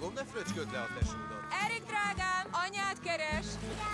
Drágom, ne fröcsköd le a tesódat. Erik drágám, anyád keres!